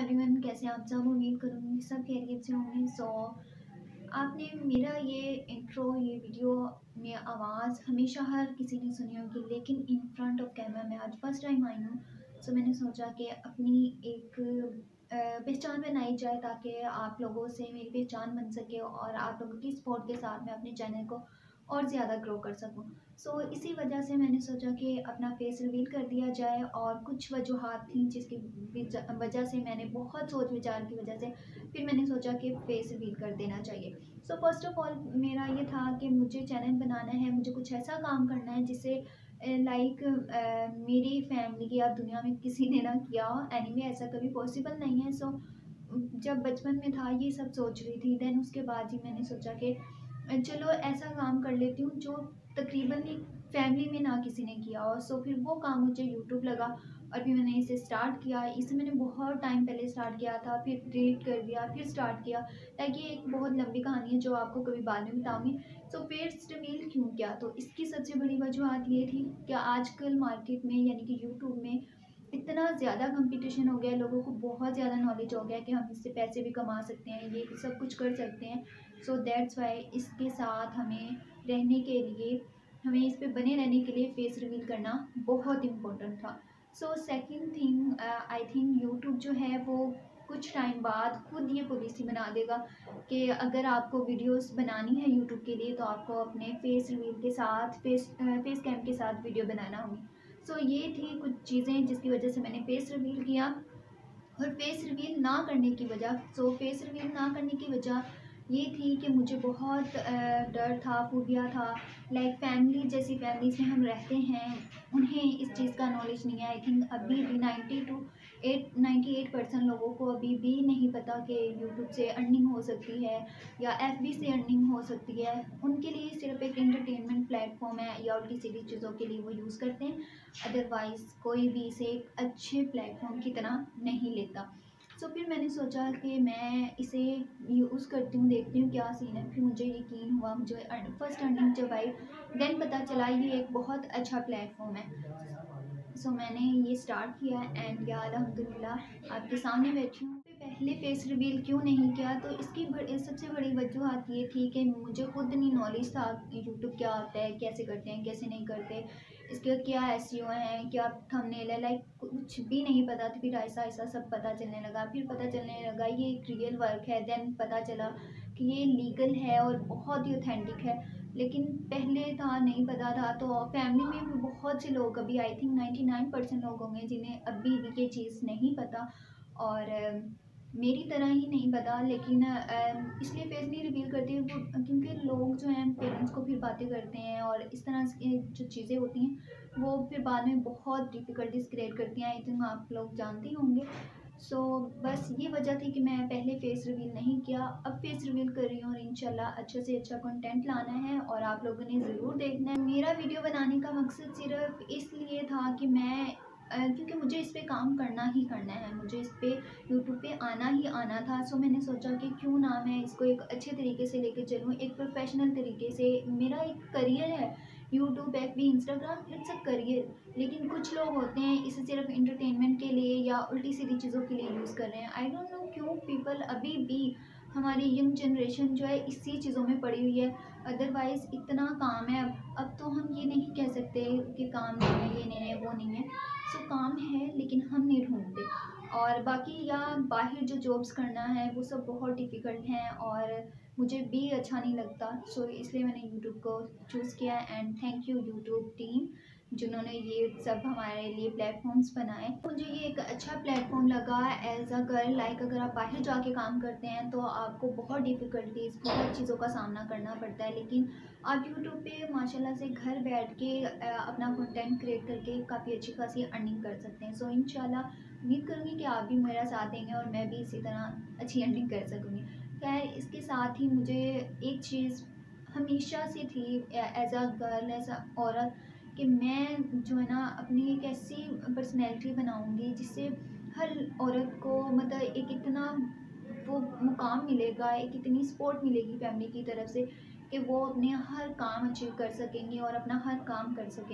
Everyone, कैसे आप सब? उम्मीद करूँगी सब खैरियत से होंगे। आपने मेरा ये इंट्रो, ये वीडियो में आवाज़ हमेशा हर किसी ने सुनी होगी, लेकिन इन फ्रंट ऑफ कैमरा मैं आज फर्स्ट टाइम आई हूँ। मैंने सोचा कि अपनी एक पहचान बनाई जाए, ताकि आप लोगों से मेरी पहचान बन सके और आप लोगों की सपोर्ट के साथ मैं अपने चैनल को और ज़्यादा ग्रो कर सकूँ। इसी वजह से मैंने सोचा कि अपना फेस रिवील कर दिया जाए, और कुछ वजूहात थी जिसकी वजह से मैंने बहुत सोच विचार की वजह से फिर मैंने सोचा कि फेस रिवील कर देना चाहिए। फर्स्ट ऑफ ऑल मेरा ये था कि मुझे चैनल बनाना है, मुझे कुछ ऐसा काम करना है जिससे मेरी फैमिली या दुनिया में किसी ने ना किया हो। एनीवे ऐसा कभी पॉसिबल नहीं है। जब बचपन में था ये सब सोच रही थी, देन उसके बाद ही मैंने सोचा कि चलो ऐसा काम कर लेती हूँ जो तकरीबन एक फैमिली में ना किसी ने किया हो। फिर वो काम मुझे यूट्यूब लगा और फिर मैंने इसे स्टार्ट किया। इसे मैंने बहुत टाइम पहले स्टार्ट किया था, फिर डिलीट कर दिया, फिर स्टार्ट किया। लाइक ये एक बहुत लंबी कहानी है जो आपको कभी बाद में बताऊँगी। फेस रिवील क्यों किया? तो इसकी सबसे बड़ी वजूहत ये थी कि आजकल मार्केट में यानी कि यूट्यूब में इतना ज़्यादा कंपटीशन हो गया है, लोगों को बहुत ज़्यादा नॉलेज हो गया है कि हम इससे पैसे भी कमा सकते हैं, ये सब कुछ कर सकते हैं। दैट्स वाई इसके साथ हमें रहने के लिए, हमें इस पे बने रहने के लिए फेस रिवील करना बहुत इम्पोर्टेंट था। Second thing, I think YouTube जो है वो कुछ टाइम बाद खुद ये पॉलिसी बना देगा कि अगर आपको वीडियोस बनानी है यूट्यूब के लिए तो आपको अपने फेस रिवील के साथ फेस कैम के साथ वीडियो बनाना होगी। ये थी कुछ चीज़ें जिसकी वजह से मैंने फेस रिवील किया। और फेस रिवील ना करने की वजह फेस रिवील ना करने की वजह ये थी कि मुझे बहुत डर था, फोबिया था। लाइक फैमिली जैसी फैमिलीज में हम रहते हैं, उन्हें इस चीज़ का नॉलेज नहीं है। आई थिंक अभी भी 98% लोगों को अभी भी नहीं पता कि यूट्यूब से अर्निंग हो सकती है या एफबी से अर्निंग हो सकती है। उनके लिए सिर्फ एक एंटरटेनमेंट प्लेटफॉर्म है या उल्टी सीधी चीज़ों के लिए वो यूज़ करते हैं। अदरवाइज़ कोई भी इसे एक अच्छे प्लेटफॉर्म की तरह नहीं लेता। फिर मैंने सोचा कि मैं इसे यूज़ करती हूँ, देखती हूँ क्या सीन है। फिर मुझे यकीन हुआ, मुझे फर्स्ट अर्निंग जब आई देन पता चला ये एक बहुत अच्छा प्लेटफॉर्म है। मैंने ये स्टार्ट किया एंड या अल्हम्दुलिल्लाह आपके सामने बैठी हूँ। पहले फेस रिवील क्यों नहीं किया? तो इसकी सबसे बड़ी वजूहत ये थी कि मुझे खुद नहीं नॉलेज था यूट्यूब क्या होता है, कैसे करते हैं, कैसे नहीं करते, इसका क्या एसईओ है, क्या थंबनेल है, लाइक कुछ भी नहीं पता था। फिर ऐसा ऐसा सब पता चलने लगा, फिर पता चलने लगा ये एक रियल वर्क है। देन पता चला कि ये लीगल है और बहुत ही ऑथेंटिक है। लेकिन पहले था, नहीं पता था। फैमिली में भी बहुत से लोग, अभी आई थिंक 99% लोग होंगे जिन्हें अभी भी ये चीज़ नहीं पता, और मेरी तरह ही नहीं पता। लेकिन इसलिए फेस नहीं रिवील करती वो, क्योंकि लोग जो हैं पेरेंट्स को फिर बातें करते हैं और इस तरह की जो चीज़ें होती हैं वो फिर बाद में बहुत डिफ़िकल्टीज क्रिएट करती हैं। आई थिंक आप लोग जानते ही होंगे। बस ये वजह थी कि मैं पहले फेस रिवील नहीं किया, अब फेस रिवील कर रही हूँ और इंशाल्लाह अच्छे से अच्छा कंटेंट लाना है और आप लोगों ने ज़रूर देखना है। मेरा वीडियो बनाने का मकसद सिर्फ इसलिए था कि मैं क्योंकि मुझे इस पे काम करना ही करना है, मुझे इस पे यूट्यूब पे आना ही आना था। मैंने सोचा कि क्यों ना मैं इसको एक अच्छे तरीके से लेके चलूँ, एक प्रोफेशनल तरीके से। मेरा एक करियर है YouTube, FB, Instagram, it's a career. लेकिन कुछ लोग होते हैं इसे सिर्फ एंटरटेनमेंट के लिए या उल्टी सीधी चीज़ों के लिए यूज़ कर रहे हैं। आई डोंट नो क्यों पीपल अभी भी, हमारी यंग जनरेशन जो है इसी चीज़ों में पड़ी हुई है। अदरवाइज़ इतना काम है। अब तो हम ये नहीं कह सकते कि काम नहीं है, ये नहीं है, वो नहीं है। काम है लेकिन हम नहीं ढूंढते। और बाकी या बाहर जो जॉब्स करना है वो सब बहुत डिफ़िकल्ट हैं और मुझे भी अच्छा नहीं लगता। इसलिए मैंने यूट्यूब को चूज़ किया। And thank you YouTube team जिन्होंने ये सब हमारे लिए प्लेटफॉर्म्स बनाए। मुझे ये एक अच्छा प्लेटफॉर्म लगा एज अ गर्ल। लाइक अगर आप बाहर जाके काम करते हैं तो आपको बहुत डिफ़िकल्टीज़, बहुत चीज़ों का सामना करना पड़ता है, लेकिन आप यूट्यूब पे माशाल्लाह से घर बैठ के अपना कंटेंट क्रिएट करके काफ़ी अच्छी खासी अर्निंग कर सकते हैं। इंशाल्लाह उम्मीद करूँगी कि आप भी मेरा साथ देंगे और मैं भी इसी तरह अच्छी अर्निंग कर सकूँगी। खैर, इसके साथ ही मुझे एक चीज़ हमेशा से थी as a girl, as a औरत, कि मैं जो है ना अपनी एक ऐसी पर्सनैलिटी बनाऊँगी जिससे हर औरत को मतलब एक इतना वो मुकाम मिलेगा, एक इतनी सपोर्ट मिलेगी फैमिली की तरफ से कि वो अपने हर काम अचीव कर सकेंगी और अपना हर काम कर सकेंगी।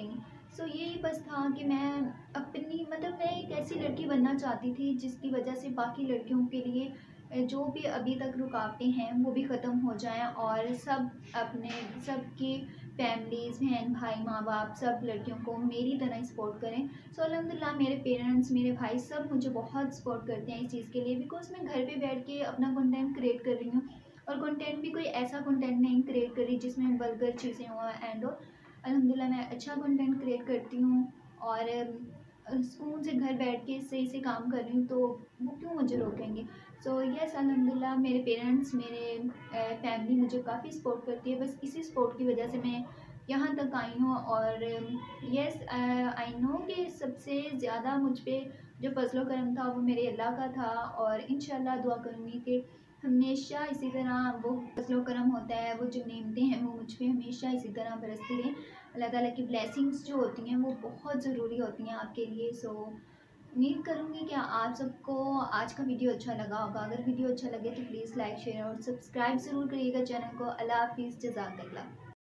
सो यही बस था कि मैं अपनी मतलब मैं एक ऐसी लड़की बनना चाहती थी जिसकी वजह से बाकी लड़कियों के लिए जो भी अभी तक रुकावटें हैं वो भी ख़त्म हो जाएं और सब अपने सबकी फैमिलीज़ बहन भाई माँ बाप सब लड़कियों को मेरी तरह ही सपोर्ट करें। सो अल्हम्दुलिल्लाह मेरे पेरेंट्स मेरे भाई सब मुझे बहुत सपोर्ट करते हैं इस चीज़ के लिए, बिकॉज़ मैं घर पे बैठ के अपना कंटेंट क्रिएट कर रही हूँ और कंटेंट भी कोई ऐसा कंटेंट नहीं क्रिएट कर रही जिसमें वल्गर चीज़ें हों एंड अल्हम्दुलिल्लाह मैं अच्छा कंटेंट क्रिएट करती हूँ और सुकून से घर बैठ के सही से काम कर रही हूँ, तो वो क्यों मुझे रोकेंगे। सो यस अल्हम्दुलिल्लाह मेरे पेरेंट्स मेरे फैमिली मुझे काफ़ी सपोर्ट करती है, बस इसी सपोर्ट की वजह से मैं यहाँ तक आई हूँ। और यस आई नो कि सबसे ज़्यादा मुझ पे जो फजलो करम था वो मेरे अल्लाह का था और इंशाल्लाह दुआ करूँगी कि हमेशा इसी तरह वो फजलो करम होता है, वो जो नेमतें हैं वो मुझ पे हमेशा इसी तरह बरसती रहें। अल्लाह ताला की ब्लेसिंग्स जो होती हैं वो बहुत ज़रूरी होती हैं आपके लिए। सो उम्मीद करूँगी कि आप सबको आज का वीडियो अच्छा लगा होगा। अगर वीडियो अच्छा लगे तो प्लीज़ लाइक शेयर और सब्सक्राइब ज़रूर करिएगा चैनल को। अल्लाह हाफ़िज़, जज़ाकल्लाह।